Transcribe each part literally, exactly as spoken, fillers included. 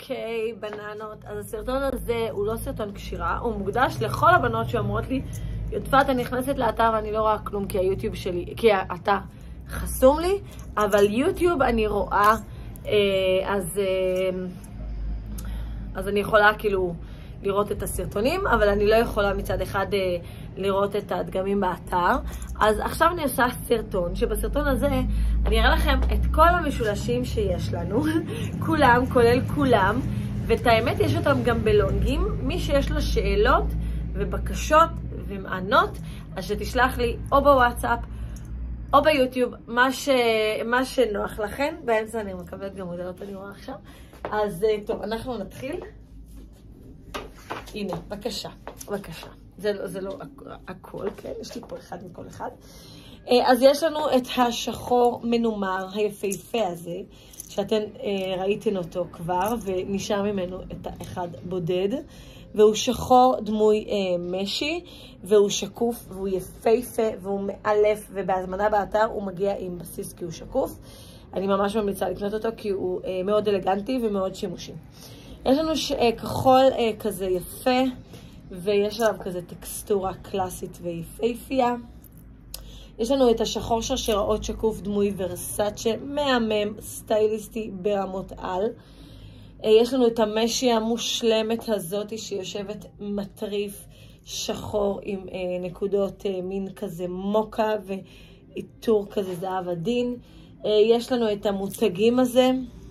אוקיי, בננות. אז הסרטון הזה הוא לא סרטון קשירה, הוא מוקדש לכל הבנות שאומרות לי, יודפת, אני נכנסת לאתר ואני לא רואה כלום כי היוטיוב שלי, כי האתר חסום לי, אבל יוטיוב אני רואה, אז, אז אני יכולה כאילו לראות את הסרטונים, אבל אני לא יכולה מצד אחד לראות את הדגמים באתר. אז עכשיו אני עושה סרטון, שבסרטון הזה אני אראה לכם את כל המשולשים שיש לנו, כולם, כולל כולם, ואת האמת יש אותם גם בלונגים. מי שיש לו שאלות ובקשות ומענות, אז שתשלח לי או בוואטסאפ או ביוטיוב, מה, ש... מה שנוח לכם. באמצע אני מקבלת גם מודלות, אני רואה עכשיו. אז טוב, אנחנו נתחיל. הנה, בבקשה, בבקשה. זה לא, זה לא הכל, כן? יש לי פה אחד מכל אחד. אז יש לנו את השחור מנומר היפהפה הזה, שאתן ראיתן אותו כבר, ונשאר ממנו את האחד בודד. והוא שחור דמוי משי, והוא שקוף, והוא יפהפה, והוא מאלף, ובהזמנה באתר הוא מגיע עם בסיס כי הוא שקוף. אני ממש ממליצה לקנות אותו כי הוא מאוד אלגנטי ומאוד שימושי. יש לנו ש... כחול כזה יפה, ויש עליו כזה טקסטורה קלאסית ויפהפייה. יש לנו את השחור שרשראות שקוף דמוי ורסאצ'ה, מהמם, סטייליסטי ברמות על. יש לנו את המשי המושלמת הזאת שיושבת מטריף שחור עם נקודות מין כזה מוקה ואיתור כזה זהב עדין. יש לנו את המותגים הזה,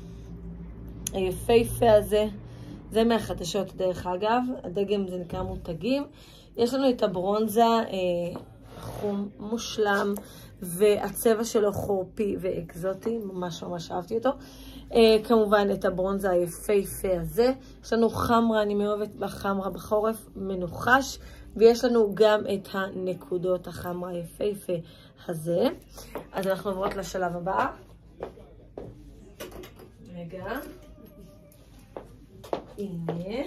היפהפה הזה. זה מהחדשות דרך אגב, הדגם זה נקרא מותגים. יש לנו את הברונזה, אה, חום מושלם, והצבע שלו חורפי ואקזוטי, ממש ממש אהבתי אותו. אה, כמובן את הברונזה היפהפה הזה. יש לנו חמרה, אני מאוהבת בחמרה בחורף, מנוחש, ויש לנו גם את הנקודות החמרה היפהפה הזה. אז אנחנו עוברות לשלב הבא. רגע. הנה,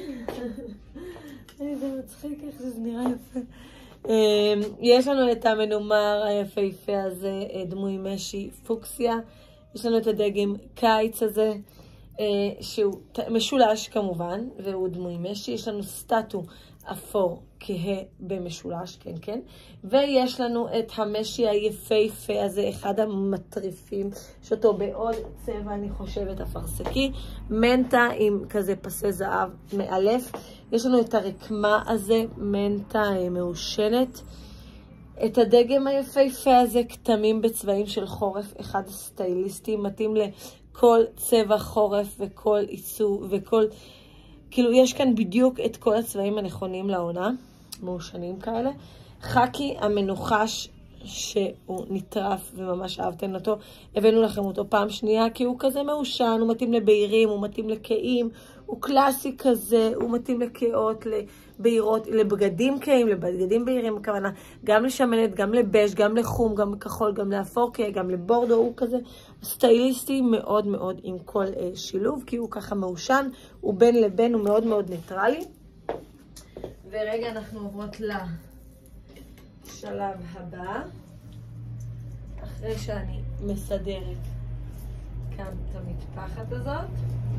זה מצחיק איך זה נראה יפה. יש לנו את המנומר היפהפה הזה, דמוי משי פוקסיה. יש לנו את הדגם קיץ הזה, שהוא משולש כמובן, והוא דמוי משי. יש לנו סטטו אפור כהה במשולש, כן כן. ויש לנו את המשי היפהפה הזה, אחד המטריפים, שאותו בעוד צבע אני חושבת אפרסקי, מנטה עם כזה פסי זהב מאלף. יש לנו את הרקמה הזה, מנטה מעושנת. את הדגם היפהפה הזה, כתמים בצבעים של חורף, אחד הסטייליסטי, מתאים לכל צבע חורף וכל עיצוב וכל... כאילו יש כאן בדיוק את כל הצבעים הנכונים לעונה, מעושנים כאלה. חקי המנוחש שהוא נטרף וממש אהבתן אותו. הבאנו לכם אותו פעם שנייה כי הוא כזה מעושן, הוא מתאים לבהירים, הוא מתאים לקיים, הוא קלאסי כזה, הוא מתאים לקאות, לבהירות, לבגדים קיים, לבגדים בהירים, הכוונה גם לשמנת, גם לבש, גם לחום, גם לכחול, גם לאפור, גם לבורדו, הוא כזה סטייליסטי מאוד מאוד עם כל אה, שילוב, כי הוא ככה מעושן, הוא בין לבין, הוא מאוד מאוד ניטרלי. ורגע אנחנו עוברות לשלב הבא, אחרי שאני מסדרת כאן את המטפחת הזאת,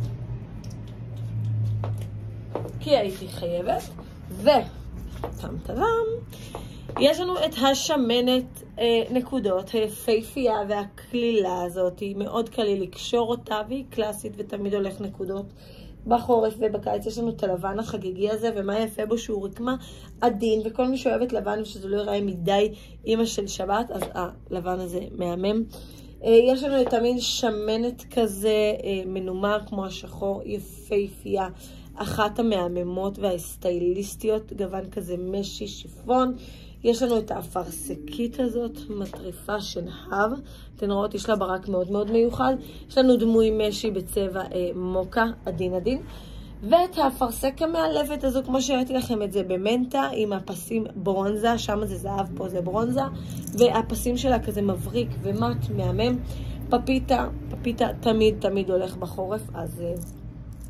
כי הייתי חייבת, וטם טם, יש לנו את השמנת אה, נקודות היפהפייה והכלילה הזאת, היא מאוד קליל לקשור אותה והיא קלאסית ותמיד הולך נקודות בחורף ובקיץ. יש לנו את הלבן החגיגי הזה, ומה יפה בו שהוא רקמה עדין, וכל מי שאוהבת לבן ושזה לא ייראה מדי אמא של שבת, אז הלבן הזה מהמם. יש לנו את המין שמנת כזה מנומר כמו השחור, יפהפייה, אחת המהממות והסטייליסטיות, גוון כזה משי שיפון. יש לנו את האפרסקית הזאת, מטריפה שנהב, אתן רואות, יש לה ברק מאוד מאוד מיוחד. יש לנו דמוי משי בצבע אה, מוקה, עדין עדין. ואת האפרסק המאלפת הזו, כמו שהראיתי לכם את זה במנטה, עם הפסים ברונזה, שם זה זהב, פה זה ברונזה. והפסים שלה כזה מבריק ומט, מהמם. פפיטה, פפיטה תמיד תמיד הולך בחורף, אז... אה,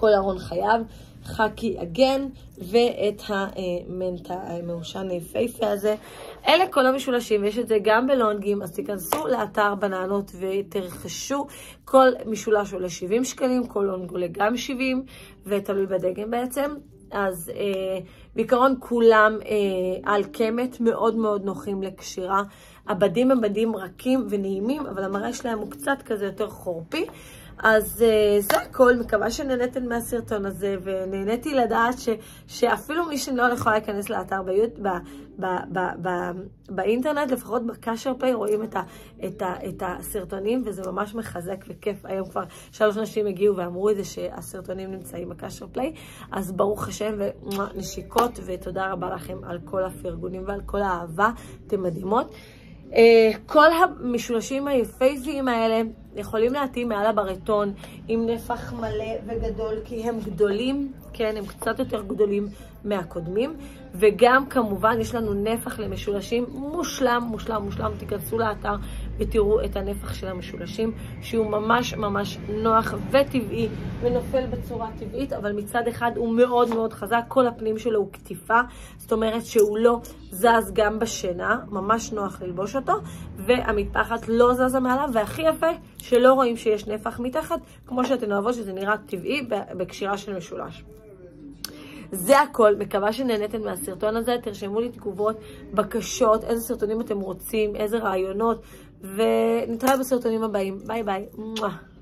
כל ארון חייו, חכי אגן, ואת המנטה המעושן היפהפה הזה. אלה כל המשולשים, ויש את זה גם בלונגים, אז תיכנסו לאתר בננות ותרכשו. כל משולש עולה שבעים שקלים, כל לונג עולה גם שבעים, ותלוי בדגם בעצם. אז אה, בעיקרון כולם אה, על קמת, מאוד מאוד נוחים לקשירה. הבדים הם בדים רכים ונעימים, אבל המראה שלהם הוא קצת כזה יותר חורפי. אז uh, זה הכל, מקווה שנהנתם מהסרטון הזה, ונהניתי לדעת ש, שאפילו מי שלא יכולה להיכנס לאתר ביוט, ב, ב, ב, ב, באינטרנט, לפחות בקשר פליי, רואים את, ה, את, ה, את הסרטונים, וזה ממש מחזק וכיף. היום כבר שלוש נשים הגיעו ואמרו את זה שהסרטונים נמצאים בקשר פליי, אז ברוך השם ונשיקות, ותודה רבה לכם על כל הפרגונים ועל כל האהבה, אתם מדהימות. Uh, כל המשולשים היפהפיים האלה יכולים להתאים מעל הברטון עם נפח מלא וגדול, כי הם גדולים, כן, הם קצת יותר גדולים מהקודמים, וגם כמובן יש לנו נפח למשולשים מושלם, מושלם, מושלם. תיכנסו לאתר ותראו את הנפח של המשולשים, שהוא ממש ממש נוח וטבעי, ונופל בצורה טבעית, אבל מצד אחד הוא מאוד מאוד חזק, כל הפנים שלו הוא כתיפה, זאת אומרת שהוא לא זז גם בשינה, ממש נוח ללבוש אותו, והמטפחת לא זזה מעליו, והכי יפה שלא רואים שיש נפח מתחת, כמו שאתן אוהבות, שזה נראה טבעי בקשירה של משולש. זה הכל, מקווה שנהנתם מהסרטון הזה, תרשמו לי תגובות, בקשות, איזה סרטונים אתם רוצים, איזה רעיונות, ונתראה בסרטונים הבאים. ביי ביי.